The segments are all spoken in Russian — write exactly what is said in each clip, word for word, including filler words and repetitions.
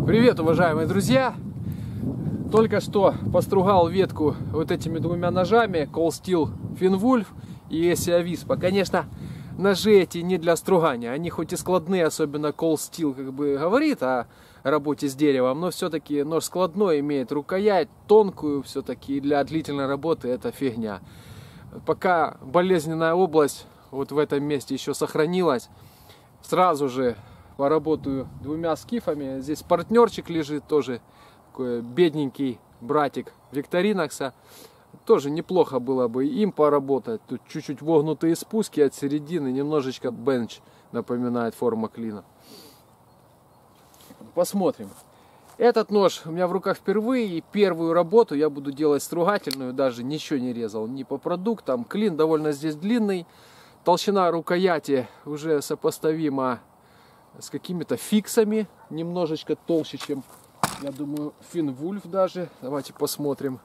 Привет, уважаемые друзья! Только что постругал ветку вот этими двумя ножами Cold Steel Finwulf и Esia Avispa. Конечно, ножи эти не для стругания. Они хоть и складные, особенно Cold Steel как бы говорит о работе с деревом, но все-таки нож складной, имеет рукоять тонкую, все-таки для длительной работы это фигня. Пока болезненная область вот в этом месте еще сохранилась, сразу же поработаю двумя скифами. Здесь партнерчик лежит, тоже такой бедненький братик Victorinox. Тоже неплохо было бы им поработать. Тут чуть-чуть вогнутые спуски от середины, немножечко бенч напоминает форма клина. Посмотрим. Этот нож у меня в руках впервые, и первую работу я буду делать стругательную, даже ничего не резал, ни по продуктам. Клин довольно здесь длинный, толщина рукояти уже сопоставима с какими-то фиксами, немножечко толще, чем, я думаю, Finwulf даже. Давайте посмотрим.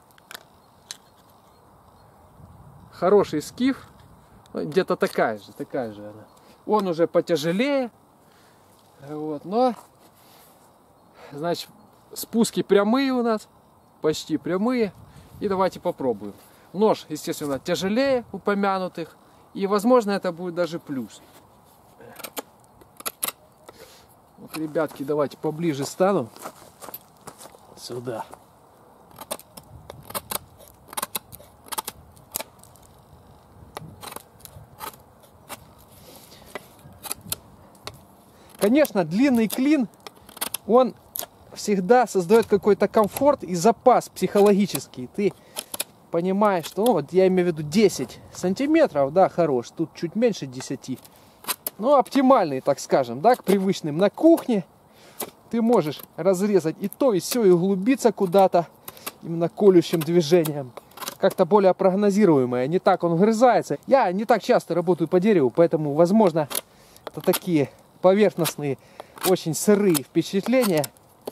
Хороший скиф, где-то такая же, такая же она. Он уже потяжелее, вот, но, значит, спуски прямые у нас, почти прямые. И давайте попробуем. Нож, естественно, тяжелее упомянутых, и, возможно, это будет даже плюс. Вот, ребятки, давайте поближе стану. Сюда. Конечно, длинный клин, он всегда создает какой-то комфорт и запас психологический. Ты понимаешь, что, ну, вот я имею в виду десять сантиметров, да, хорош. Тут чуть меньше десяти. Ну, оптимальный, так скажем, да, к привычным на кухне. Ты можешь разрезать и то, и все, и углубиться куда-то именно колющим движением. Как-то более прогнозируемое. Не так он вгрызается. Я не так часто работаю по дереву, поэтому, возможно, это такие поверхностные, очень сырые впечатления.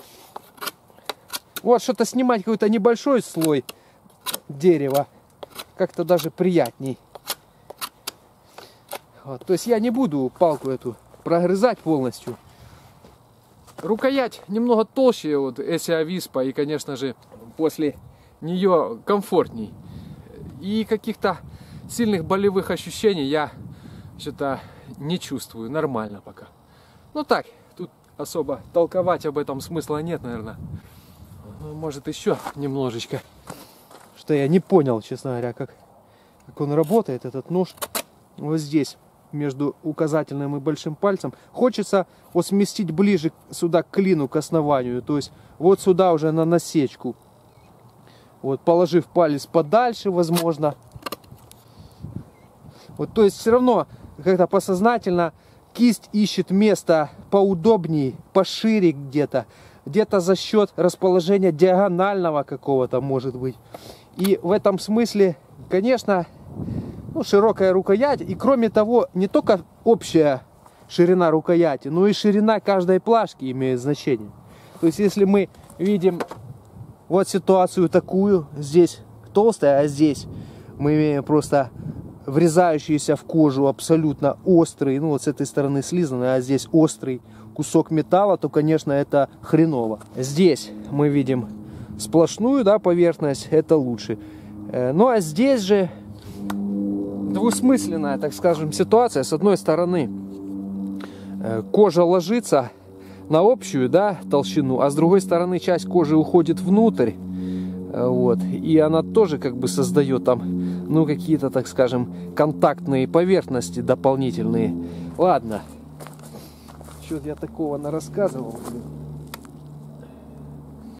Вот что-то снимать какой-то небольшой слой дерева как-то даже приятней. Вот, то есть я не буду палку эту прогрызать полностью. Рукоять немного толще вот Esia Avispa, и, конечно же, после нее комфортней. И каких-то сильных болевых ощущений я что-то не чувствую. Нормально пока. Ну так, тут особо толковать об этом смысла нет, наверное. Может, еще немножечко. Что я не понял, честно говоря, как, как он работает, этот нож. Вот здесь, между указательным и большим пальцем. Хочется вот сместить ближе сюда к клину, к основанию. То есть вот сюда уже на насечку. Вот, положив палец подальше, возможно. Вот, то есть все равно как-то подсознательно кисть ищет место поудобнее, пошире где-то. Где-то за счет расположения диагонального какого-то, может быть. И в этом смысле, конечно, ну, широкая рукоять. И кроме того, не только общая ширина рукояти, но и ширина каждой плашки имеет значение. То есть, если мы видим вот ситуацию такую, здесь толстая, а здесь мы имеем просто врезающийся в кожу абсолютно острый, ну вот с этой стороны слизанный, а здесь острый кусок металла, то, конечно, это хреново. Здесь мы видим сплошную, да, поверхность, это лучше. Ну а здесь же двусмысленная, так скажем, ситуация. С одной стороны, кожа ложится на общую, да, толщину, а с другой стороны, часть кожи уходит внутрь. Вот, и она тоже как бы создает там, ну, какие-то, так скажем, контактные поверхности дополнительные. Ладно. Что-то я такого нарассказывал.